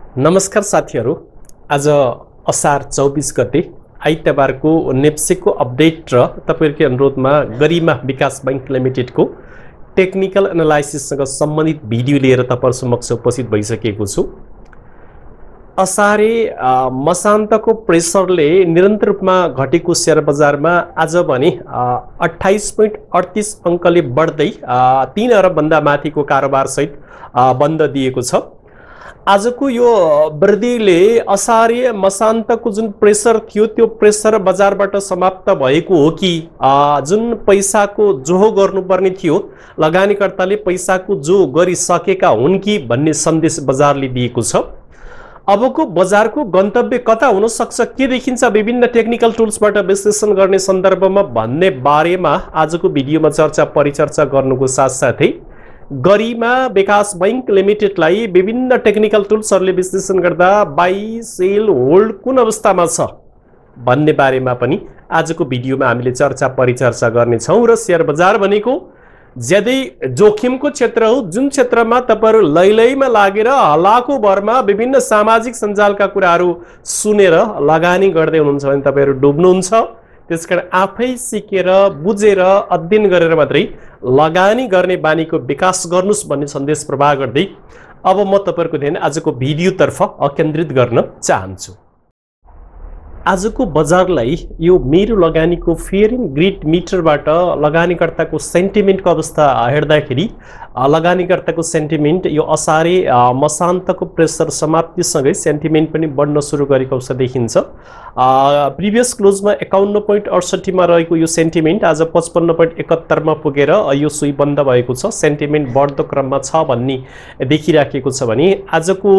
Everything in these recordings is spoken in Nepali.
नमस्कार साथीहरु, आज असार 24 गते आइतबारको नेप्सेको अपडेट र तपाईहरुको अनुरोधमा गरिमा विकास बैंक लिमिटेड को टेक्निकल एनालाइसिससँग सम्बन्धित भिडियो लिएर तपाईहरु समक्ष उपस्थित भइसकेको छु। असारे मसान्तको प्रेसरले निरन्तर रूपमा घटेको शेयर बजारमा आज भने 28.38 अंकले बढ्दै 3 अरब भन्दा माथिको कारोबार सहित बन्द दिएको छ। आजको यो वृद्धिले असारे मसान्तको जुन प्रेसर थियो त्यो प्रेसर बजारबाट समाप्त भएको हो कि जुन पैसाको जोहो गर्नुपर्ने थियो लगानीकर्ताले पैसाको जो गरिसकेका हुन् कि भन्ने सन्देश बजारले दिएको छ। अबको बजारको गन्तव्य कता हुन सक्छ के देखिन्छ विभिन्न टेक्निकल टुल्सबाट विश्लेषण गर्ने सन्दर्भमा भन्ने बारेमा आजको भिडियोमा चर्चा परिचर्चा गर्नुको साथसाथै गरिमा विकास बैंक लिमिटेडलाई विभिन्न टेक्निकल टुल्सहरूले विश्लेषण गर्दा बाई सेल होल्ड कुन अवस्थामा छ भन्ने बारेमा पनि आजको भिडियोमा हामीले चर्चा परिचर्चा गर्ने छौं। र शेयर बजार भनेको ज्यादै जोखिमको क्षेत्र हो, जुन क्षेत्रमा तपाईहरु लैलैमा लागेर हल्लाको भरमा विभिन्न सामाजिक सञ्जालका कुराहरू सुनेर लगानी गर्दै हुनुहुन्छ भने तपाईहरु डुब्नुहुन्छ। त्यसकारण आफै सिकेर बुझेर अध्ययन गरेर मात्रै लगानी गर्ने बानीको विकास गर्नुस् भन्ने सन्देश प्रवाह गर्दै अब म तपाईहरुको ध्यान आजको भिडियोतर्फ केन्द्रित गर्न चाहन्छु। आजको बजारलाई यो मेरो लगानीको फेयर एन्ड ग्रिड मिटरबाट लगानीकर्ताको सेन्टिमेन्टको अवस्था हेर्दाखेरि लगानीकर्ताको सेन्टिमेन्ट यो असारे मसान्तको प्रेसर समाप्तिसँगै सेन्टिमेन्ट पनि बढ्न सुरु गरेको अवस्था देखिन्छ। प्रिभियस क्लोजमा 51.68 मा रहेको यो सेन्टिमेन्ट आज 55.71 मा पुगेर यो सुई बन्द भएको छ। सेन्टिमेन्ट बढ्दो क्रममा छ भन्ने देखिराखेको छ भने आजको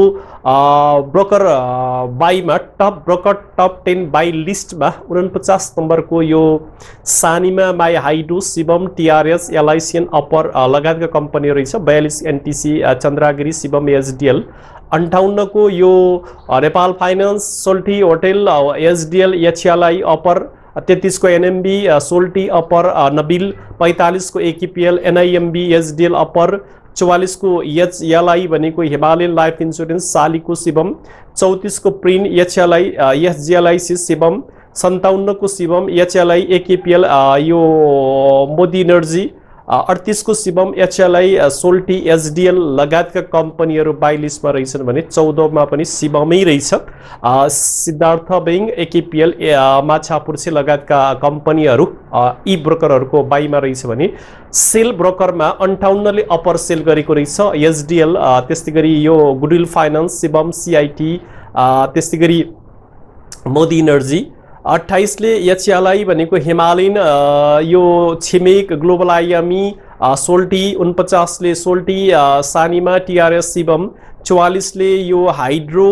ब्रोकर बाईमा टप ब्रोकर टप 10 बाई लिस्टमा 49 नम्बरको यो Sanima Mai hydro Shivam TRS LICN upper लगायतका कम्पनी रहेछ। 42 एनटीसी चन्द्रगिरी शिवम एसडीएल 58 को यो Nepal finance Soaltee hotel SDL HLI upper 33 को एनएमबी सोल्टी अपर नबिल 45 को एकीपीएल एनआईएमबी एसडीएल अपर 44 को एचएलआई भनेको हिमालयन लाइफ इन्स्योरेन्स सालीको शिवम 34 को प्रिन एचएलआई एसजीएलआईसी शिवम 57 को शिवम एचएलआई एकेपीएल यो मोदी एनर्जी 38 को शिवम एचएलआई सोल्टी एसडीएल लगायतका कम्पनीहरू बाई लिस्टमा रहेछन् भने 14 मा पनि शिवमै रहेछ। सिद्धार्थ बैंक एकेपीएल माछापुर्छे लगायतका कम्पनीहरू ई ब्रोकरहरूको बाईमा रहेछ भने सेल ब्रोकरमा 58 ले अपर सेल गरेको रहेछ। एसडीएल त्यस्तै गरी यो गुडविल फाइनान्स शिवम सीआईटी त्यस्तै गरी मोदी एनर्जी 28 ले एचएलआई भनेको हिमालयन यो छिमेक ग्लोबल आईएमई सोल्टी 49 ले सोल्टी सानिमा टीआरएस शिवम 44 ले यो hydro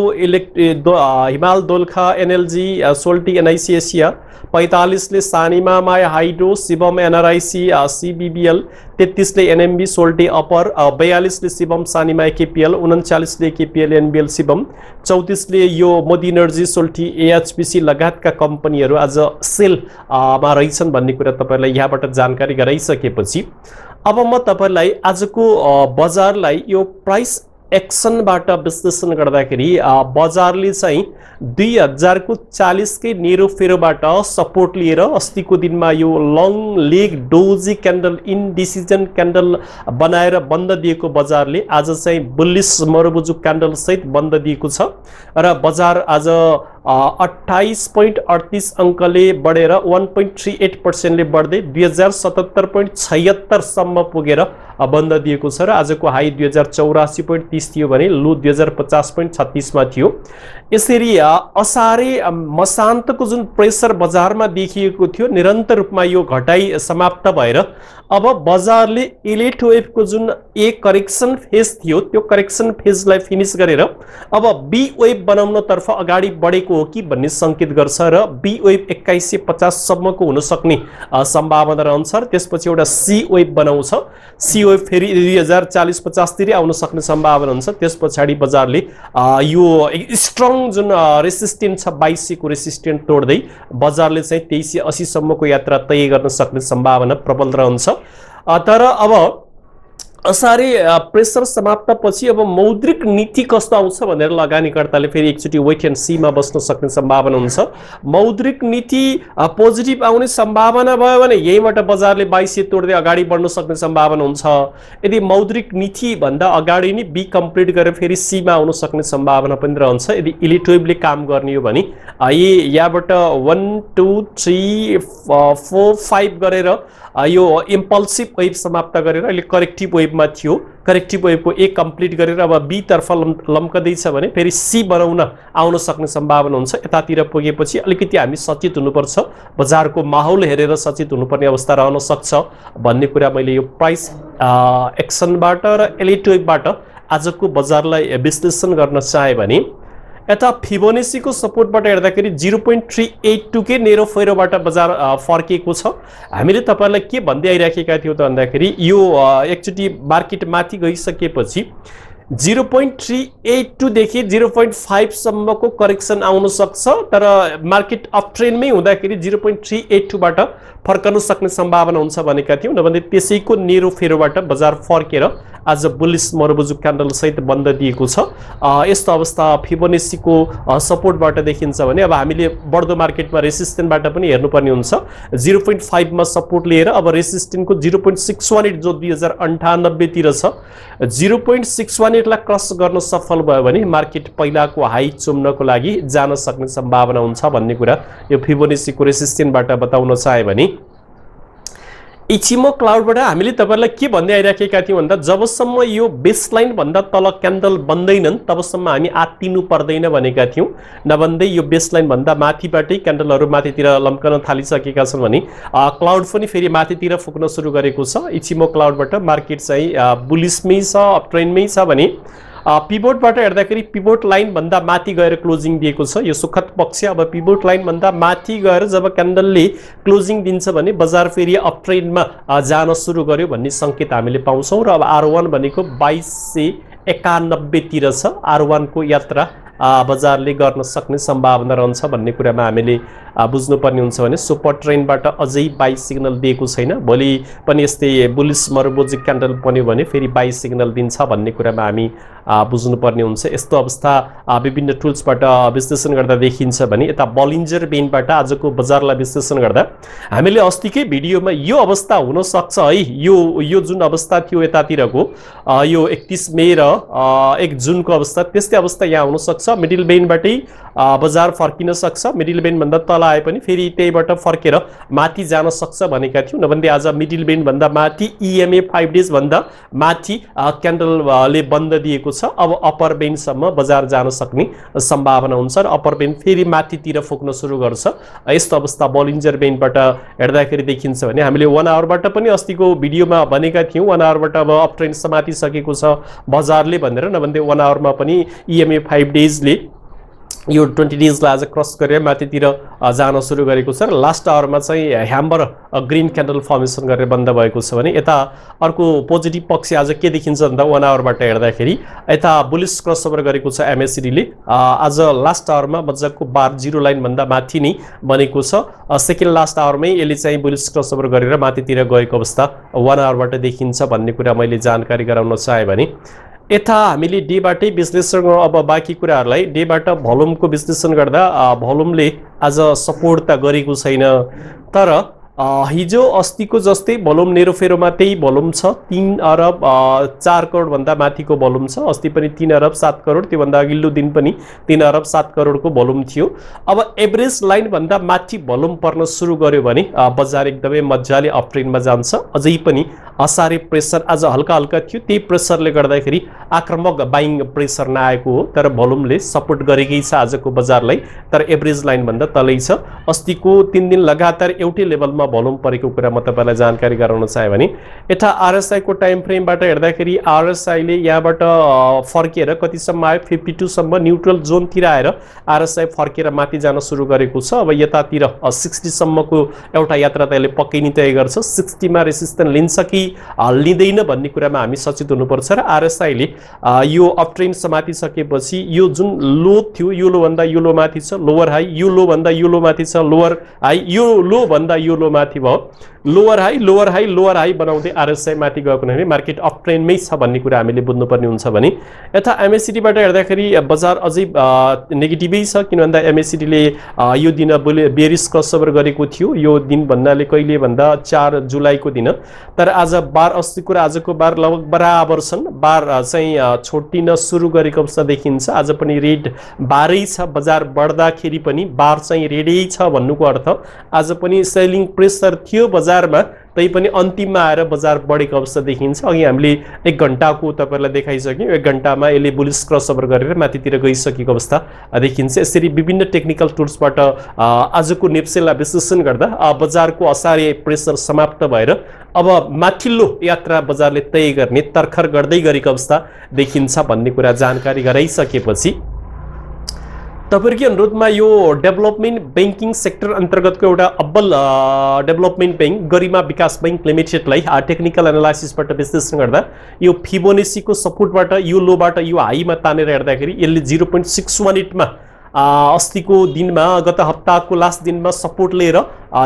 Himal Dolakha NLG Soaltee NIC Asia 45 ले Sanima Mai hydro Shivam NRIC CBBL 33 ले एनएमबी सोल्टी अपर 42 ले शिवम सानिमा एकेपीएल 39 ले एकेपीएल एनबीएल शिवम 34 ले यो मोदी एनर्जी सोल्टी एएचपीसी लगायतका कम्पनीहरू आज सेल मा रहेछन् भन्ने कुरा तपाईहरुलाई यहाँबाट जानकारी गराइसकेपछि अब म तपाईहरुलाई आजको बजारलाई यो प्राइस एक्सनबाट विश्लेषण गर्दाखेरि बजारले चाहिँ 2000 को 40 के नेरो फेरोबाट सपोर्ट लिएर अस्तिको दिनमा यो long leg doji candle indecision candle बनाएर बन्द दिएको बजारले आज चाहिँ बुलिश मरबुजु क्यान्डल सहित बन्द दिएको छ र बजार आज 28.38 अंकले बढेर 1.38% ले बढ्दै 2077.76 सम्म पुगेर बन्द दिएको छ र आजको हाई 2084.30 थियो भने लो 2050.36 मा थियो। यसरी असारे मसान्तको जुन प्रेसर बजारमा देखिएको थियो निरन्तर रूपमा यो घटाई समाप्त भएर अब बजारले एलिट वेभको जुन ए करेक्सन फेज थियो त्यो करेक्सन फेजलाई फिनिश गरेर अब बी वेभ बनाउन तर्फ अगाडि बढेको हो कि भन्ने संकेत गर्छ र बी वेभ 2150 सम्मको हुन सक्ने सम्भावना रहन्छ। त्यसपछि एउटा सी वेभ बनाउँछ, सी वेभ फेरि 2040-50 तिर आउन सक्ने सम्भावना हुन्छ। त्यसपछि बजारले यो स्ट्रङ जुन रेसिस्टेन्ट छ 2200 को रेसिस्टेन्ट तोड्दै बजारले चाहिँ 2380 सम्मको यात्रा तय गर्न सक्ने सम्भावना प्रबल रहन्छ। तर अब असारे प्रेसर समाप्तपछि अब मौद्रिक नीति कस्तो आउँछ भनेर लगानीकर्ताले फेरि एकचोटि वेट एन्ड सीमा बस्न सक्ने सम्भावना हुन्छ। मौद्रिक नीति पोजिटिभ आउने सम्भावना भयो भने यहीँबाट बजारले 2200 तोड्दै अगाडि बढ्न सक्ने सम्भावना हुन्छ। यदि मौद्रिक नीति भन्दा अगाडि नै बी कम्प्लिट गरेर फेरि सीमा आउन सक्ने सम्भावना पनि रहन्छ। यदि इलेक्ट्रोइभले काम गर्ने हो भने यहाँबाट 1 2 3 4 5 गरेर यो इम्पल्सिभ वेभ समाप्त गरेर अहिले करेक्टिभ वेभमा थियो। करेक्टिभ वेभको ए कम्प्लिट गरेर अब बी तर्फ लम्कदैछ भने फेरि सी बनाउन आउन सक्ने सम्भावना हुन्छ। यतातिर पुगेपछि अलिकति हामी सचेत हुनुपर्छ, बजारको माहौल हेरेर सचेत हुनुपर्ने अवस्था रहन सक्छ भन्ने कुरा मैले यो प्राइस एक्सनबाट र इलेक्ट्रोइभबाट आजको बजारलाई विश्लेषण गर्न चाहे भने यता फिबोनाचीको सपोर्टबाट हेर्दाखेरि 0.382 के नेरो फेरोबाट बजार फर्किएको छ। हामीले तपाईहरुलाई के भन्दै आइराखेका थियौं त भन्दाखेरि यो एकचोटी मार्केट माथि गइसकेपछि 0.382 देखि 0.5 सम्मको करेक्सन आउन सक्छ, तर मार्केट अप ट्रेन्डमै हुँदाखेरि 0.382 बाट फर्कन सक्ने सम्भावना हुन्छ भनेका थियौं। नभए त्यसैको नेरो फेरोबाट बजार फर्केर आज बुलिश मरबुजु क्यान्डल सहित बन्द दिएको छ। यस्तो अवस्था फिबोनाचीको सपोर्टबाट देखिन्छ भने अब हामीले बढ्दो मार्केटमा रेसिस्टेन्टबाट पनि हेर्नुपर्ने हुन्छ। 0.5 मा सपोर्ट लिएर अब रेसिस्टेन्टको 0.618 जो 2098 तिर छ, 0.618 लाई क्रस गर्न सफल भयो भने मार्केट पहिलाको हाई चुम्नको लागि जान सक्ने सम्भावना हुन्छ भन्ने कुरा यो फिबोनाचीको रेसिस्टेन्टबाट बताउन चाहे भने इचिमो क्लाउडबाट हामीले तपाईहरुलाई के भन्दै आइराखेका थियौं भन्दा जबसम्म यो बेसलाइन भन्दा तल क्यान्डल बन्दैनन् तबसम्म हामी आत्तिनु पर्दैन भनेका थियौं। नभन्दै यो बेसलाइन भन्दा माथिबाटै क्यान्डलहरु माथितिर लम्कन थालिसकेका छन् भने क्लाउड पनि फेरि माथितिर फुक्न सुरु गरेको छ। इचिमो क्लाउडबाट मार्केट चाहिँ बुलिशमै छ, अप ट्रेन्डमै छ भने पिभोटबाट हेर्दाखेरि पिभोट लाइन भन्दा माथि गएर क्लोजिङ दिएको छ। यो सुखद पक्ष। अब पिभोट लाइन भन्दा माथि गएर जब क्यान्डलले क्लोजिङ दिन्छ भने बजार फेरि अप ट्रेन्डमा जान सुरु गर्यो भन्ने संकेत हामीले पाउँछौं र अब R1 भनेको 2291 तिर छ। R1 को यात्रा बजारले गर्न सक्ने सम्भावना रहन्छ भन्ने कुरामा हामीले बुझ्नुपर्ने हुन्छ भने सुपर ट्रेन्डबाट अझै बाइ सिग्नल दिएको छैन। भोलि पनि यस्तै बुलिश मरबुजु क्यान्डल बन्यो भने फेरि बाइ सिग्नल दिन्छ भन्ने कुरामा हामी बुझ्नुपर्ने हुन्छ। यस्तो अवस्था विभिन्न टुल्सबाट विश्लेषण गर्दा देखिन्छ भने यता बलिन्जर बेन्डबाट आजको बजारलाई विश्लेषण गर्दा हामीले अस्तिकै भिडियोमा यो अवस्था हुन सक्छ है, यो जुन अवस्था थियो यतातिरको यो 31 मे र 1 जुनको अवस्था, त्यस्तै अवस्था यहाँ हुन सक्छ। मिडल बेन्डबाटै बजार फर्किन सक्छ। मिडल बेन्ड भन्दा तल आए पनि फेरि त्यहीबाट फर्केर माथि जान सक्छ भनेका थियौं। नभन्दै आज मिडल बेन्ड भन्दा माथि EMA 5 डेज भन्दा माथि क्यान्डलले बन्द दिएको छ। अब अप्पर बेन्डसम्म बजार जान सक्ने सम्भावना हुन्छ र अप्पर बेन्ड फेरि माथितिर फुक्न सुरु गर्छ। यस्तो अवस्था बलिन्जर बेन्डबाट हेर्दाखेरि देखिन्छ भने हामीले 1 आवरबाट पनि अस्तिको भिडियोमा भनेका थियौं 1 आवरबाट अब अप ट्रेन्ड समातिसकेको छ बजारले भनेर। नभन्दै 1 आवरमा पनि EMA 5 डेजले यो 20 डेजलाई आज क्रस गरेर माथितिर जान सुरु गरेको छ र लास्ट आवरमा चाहिँ ह्याम्बर ग्रीन क्यान्डल फर्मेसन गरेर बन्द भएको छ भने यता अर्को पोजिटिभ पक्ष आज के देखिन्छ भन्दा 1 आवरबाट हेर्दाखेरि यता बुलिश क्रसओभर गरेको छ MACD ले। आज लास्ट आवरमा मजाको बार 0 लाइन भन्दा माथि नै बनेको छ। सेकेन्ड लास्ट आवरमै यसले चाहिँ बुलिश क्रसओभर गरेर माथितिर गएको अवस्था 1 आवरबाट देखिन्छ भन्ने कुरा मैले जानकारी गराउन चाहे भने यता हामीले डेबाटै विश्लेषण गर्नु। अब बाँकी कुराहरूलाई डेबाट भोल्युमको विश्लेषण गर्दा भोल्युमले आज सपोर्ट त गरेको छैन, तर हिजो अस्तिको जस्तै भोल्युम नेरो फेरोमा त्यही भोल्युम छ। 3 अरब 4 करोड भन्दा माथिको भोल्युम छ। अस्ति पनि 3 अरब 7 करोड, त्यो भन्दा अघिल्लो दिन पनि 3 अरब 7 करोडको भोल्युम थियो। अब एभरेज लाइन भन्दा माथि भोल्युम पर्न सुरु गर्यो भने बजार एकदमै मजाले अप ट्रेन्डमा जान्छ। अझै पनि असारे प्रेसर आज हल्का हल्का थियो, त्यही प्रेसरले गर्दाखेरि आक्रामक बाइङ प्रेसर नआएको हो, तर भोल्युमले सपोर्ट गरेकै छ आजको बजारलाई, तर एभरेज लाइन भन्दा तलै छ। अस्तिको 3 दिन लगातार एउटै लेभलमा भोल्युम परेको कुरा म तपाईलाई जानकारी गराउन चाहे भने यता RSI को टाइम फ्रेमबाट हेर्दाखेरि RSI ले यहाँबाट फर्केर कतिसम्म आयो 52 सम्म न्यूट्रल जोन तिर आएर RSI फर्केर माथि जान सुरु गरेको छ। अब यतातिर 60 सम्मको एउटा यात्रा त्यसले पक्कै नै तय गर्छ। 60 मा रेसिस्टेन्स लिन्छ कि लिँदैन भन्ने कुरामा हामी सचेत हुनुपर्छ र RSI ले यो अप ट्रेन्ड समातिसकेपछि यो जुन लो थियो यो लो भन्दा यो लो माथि छ, लोवर हाई यो लो भन्दा यो लो माथि छ, लोवर हाई यो लो भन्दा यो लो माथि भयो लोअर हाई बनाउँदै आरएसआई माथि गएको भने मार्केट अप ट्रेन्डमै छ भन्ने कुरा हामीले बुझ्नुपर्ने हुन्छ भने यता MACD बाट हेर्दाखेरि बजार अझै नेगेटिभै छ किन भन्दा MACD ले यो दिन बेरिश क्रसओभर गरेको थियो यो दिन भन्नाले कहिले भन्दा 4 जुलाईको दिन तर आज बार अस्तिको र आजको बार लगभग बराबर छन् बार चाहिँ छोटिन सुरु गरेको अवस्था देखिन्छ आज पनि रेड बारै छ बजार बढ्दाखेरि पनि बार चाहिँ रेडै छ भन्नुको अर्थ आज पनि सेलिङ प्रेसर थियो बजारमा तैपनि अन्तिममा आएर बजार बढेको अवस्था देखिन्छ अघि हामीले 1 घण्टाको तपाईहरुलाई देखाइसक्यौं 1 घण्टामा यसले बुलिश क्रसओभर गरेर माथितिर गइसकेको अवस्था देखिन्छ यसरी विभिन्न टेक्निकल टुल्सबाट आजको नेप्सेलाई विश्लेषण गर्दा बजारको असारे प्रेसर समाप्त भएर अब माथिल्लो यात्रा बजारले तय गर्ने तर्खर गर्दै गरेको अवस्था देखिन्छ भन्ने कुरा जानकारी गराइसकेपछि तपाईहरुको अनुरोधमा यो डेभलपमेन्ट बैंकिङ सेक्टर अन्तर्गतको एउटा अब्बल डेभलपमेन्ट बैंक गरिमा विकास बैंक लिमिटेडलाई टेक्निकल एनालाइसिसबाट विश्लेषण गर्दा यो फिबोनाची को सपोर्टबाट यो लोबाट यो हाईमा तानेर हेर्दाखेरि यसले 0.618 मा अस्तिको दिनमा गत हप्ताको लास्ट दिनमा सपोर्ट लिएर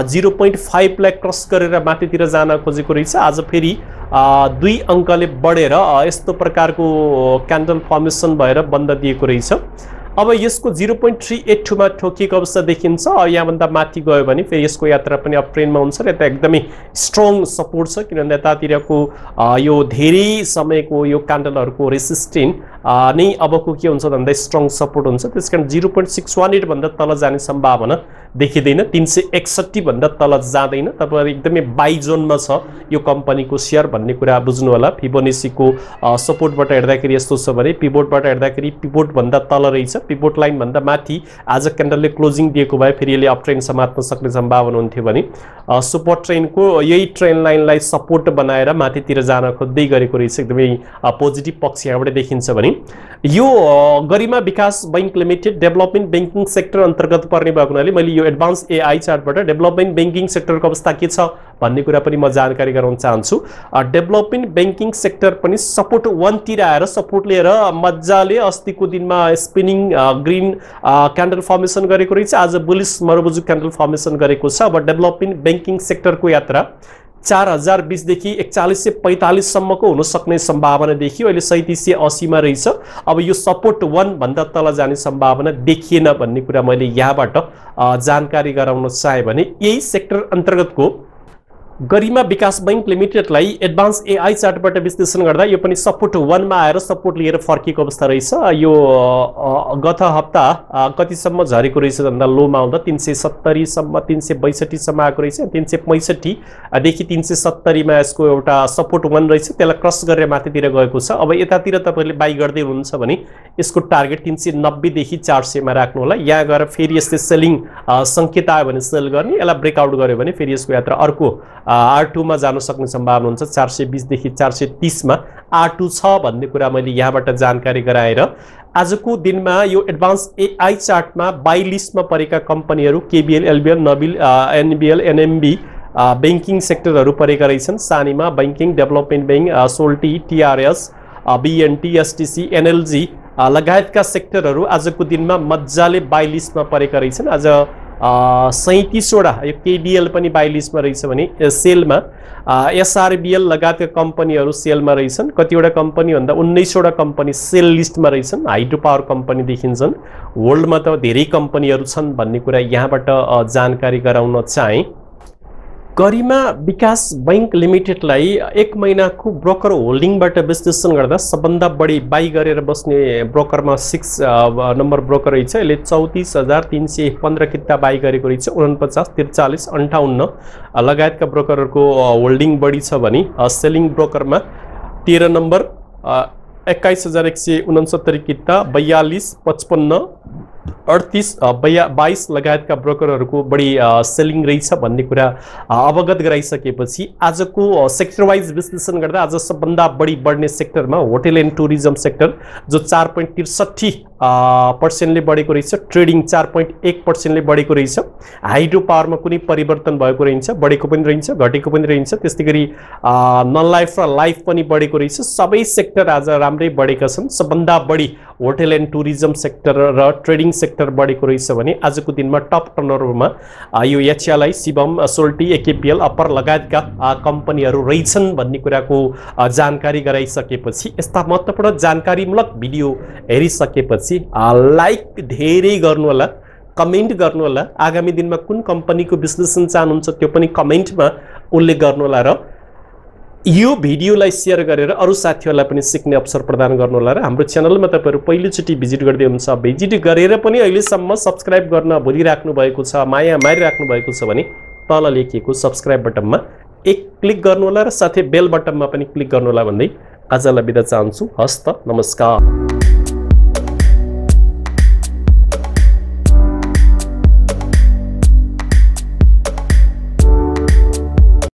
0.5 लाख क्रस गरेर माथितिर जान खोजेको रहेछ आज फेरि 2 अंकले बढेर यस्तो प्रकारको क्यान्डल फर्मेसन भएर बन्द दिएको रहेछ अब यसको 0.382 मा ठोकिएको अवस्था देखिन्छ यहाँ भन्दा माथि गयो भने फेरि यसको यात्रा पनि अप ट्रेन्डमा हुन्छ र यता एकदमै स्ट्रङ सपोर्ट छ किनभने यतातिरको यो धेरै समयको यो क्यान्डलहरुको रेसिस्टेन्स नै अबको के हुन्छ भन्दा स्ट्रङ सपोर्ट हुन्छ त्यसकारण 0.618 भन्दा तल जाने सम्भावना देखिदैन 361 भन्दा तल जादैन तपाईहरु एकदमै बाइ जोनमा छ यो कम्पनीको शेयर भन्ने कुरा बुझ्नु होला फिबोनाची को सपोर्टबाट हेर्दाखेरि यस्तो छ भने पिभोटबाट हेर्दाखेरि पिभोट भन्दा तल रहेछ पिभोट लाइन भन्दा माथि आज क्यान्डलले क्लोजिङ दिएको भए फेरि यसले अप ट्रेन्ड समात्न सक्ने सम्भावना हुन्थ्यो भने सुपर ट्रेन्डको यही ट्रेन्ड लाइनलाई सपोर्ट बनाएर माथितिर जान खोज्दै गरेको रहेछ एकदमै पोजिटिभ पक्ष यहाँबाट देखिन्छ भने यो Garima Bikas bank limited development banking sector अन्तर्गत पर्ने भएको हुनाले मैले यो एडभान्स एआई चार्टबाट डेभलपमेन्ट बैंकिङ सेक्टरको अवस्था के छ भन्ने कुरा पनि म जानकारी गराउन चाहन्छु डेभलपमेन्ट बैंकिङ सेक्टर पनि सपोर्ट 1 तिर आएर सपोर्ट लिएर मज्जाले अस्तिको दिनमा स्पिनिङ ग्रीन क्यान्डल फर्मेसन गरेको रहेछ आज बुलिश मरबुजु क्यान्डल फर्मेसन गरेको छ अब डेभलपमेन्ट बैंकिङ सेक्टरको यात्रा 4020 देखि 4145 सम्मको हुन सक्ने सम्भावना देखियो अहिले 3780 मा रहेछ अब यो सपोर्ट 1 भन्दा तल जाने सम्भावना देखिएन भन्ने कुरा मैले यहाँबाट जानकारी गराउन चाहे भने यही सेक्टर अन्तर्गतको गरिमा विकास बैंक लिमिटेडलाई एडभान्स एआई चार्टबाट विश्लेषण गर्दा यो पनि सपोर्ट 1 मा आएर सपोर्ट लिएर फर्केको अवस्था रहेछ यो गत हप्ता कतिसम्म झरेको रहेछ भन्दा लोमा आउँदा 370 सम्म 362 सम्म आएको रहेछ 365 देखि 370 मा यसको एउटा सपोर्ट 1 रहेछ त्यसलाई क्रस गरेर माथितिर गएको छ अब यतातिर तपाईहरुले बाइ गर्दै हुनुहुन्छ भने यसको टार्गेट 390 देखि 400 मा राख्नु होला यहाँ गएर फेरि यस्तै सेलिङ संकेत आयो भने सेल गर्ने यसलाई ब्रेकआउट गर्यो भने फेरि यसको यात्रा अर्को R2 मा जान सक्ने सम्भावना हुन्छ 420 देखि 430 मा R2 छ भन्ने कुरा मैले यहाँबाट जानकारी गराएर आजको दिनमा यो एडभान्स एआई चार्टमा बाइ लिस्टमा परेका कम्पनीहरु KBL LBL Nabil NBL NMB banking सेक्टरहरु परेका रहेछन् Sanima banking development bank Soaltee TRS BNT STC NLG लगायतका सेक्टरहरु आजको दिनमा मज्जाले बाइ लिस्टमा परेका रहेछन् आज 37 वटा यो KDL पनि बाइ लिस्टमा रहेछ भने सेलमा SRBL लगायतका कम्पनीहरु सेलमा रहेछन् कतिवटा कम्पनी भन्दा 19 वटा कम्पनी सेल लिस्टमा रहेछन् हाइड्रो पावर कम्पनी देखिन्छन् वर्ल्डमा त धेरै कम्पनीहरु छन् भन्ने कुरा यहाँबाट जानकारी गराउन चाहे गरिमा विकास बैंक लिमिटेडलाई 1 महिनाको ब्रोकर होल्डिङबाट विश्लेषण गर्दा सबभन्दा बढी बाइ गरेर बस्ने ब्रोकरमा 6 नम्बर ब्रोकर रहेछ यसले 34315 किता बाइ गरेको रहेछ 49 43 58 लगायतका ब्रोकरहरुको होल्डिङ बढी छ भने सेलिङ ब्रोकरमा 13 नम्बर 21169 किता 42 55 38 22 लगायतका ब्रोकरहरुको बढी सेलिङ रहेछ भन्ने कुरा अवगत गराइसकेपछि आजको सेक्टर वाइज विश्लेषण गर्दा आज सबभन्दा बढी बढ्ने सेक्टरमा होटल एन्ड टुरिज्म सेक्टर जो 4.63% ले बढेको रहेछ ट्रेडिङ 4.1% ले बढेको रहेछ हाइड्रो पावरमा कुनै परिवर्तन भएको रहन्छ बढेको पनि रहन्छ घटेको पनि रहन्छ त्यसैगरी नन लाइफ र लाइफ पनि बढेको रहेछ सबै सेक्टर आज राम्रै बढेका छन् सबभन्दा बढी होटल एन्ड टुरिज्म सेक्टर र ट्रेडिङ सेक्टर बढेको रहेछ भने आजको दिनमा टप टर्नओभरमा यो एचएलआई, शिवम, सोल्टी, एकेपीएल, अप्पर लगायतका कम्पनीहरू रहेछन् भन्ने कुराको जानकारी गराइसकेपछि यस्ता महत्त्वपूर्ण जानकारीमूलक भिडियो हेरिसकेपछि लाइक धेरै गर्नुहोला, कमेन्ट गर्नुहोला, आगामी दिनमा कुन कम्पनीको विश्लेषण चाहनुहुन्छ त्यो पनि कमेन्टमा उल्लेख गर्नुहोला र यो भिडियोलाई सेयर गरेर अरू साथीहरूलाई पनि सिक्ने अवसर प्रदान गर्नुहोला र हाम्रो च्यानलमा तपाईँहरू पहिलोचोटि भिजिट गर्दै हुनुहुन्छ, भिजिट गरेर पनि अहिलेसम्म सब्स्क्राइब गर्न भुलिराख्नु भएको छ, माया मारिराख्नु भएको छ भने तल लेखिएको सब्स्क्राइब बटनमा एक क्लिक गर्नुहोला र साथै बेल बटनमा पनि क्लिक गर्नुहोला भन्दै आजलाई बिदा चाहन्छु। हस्त नमस्कार।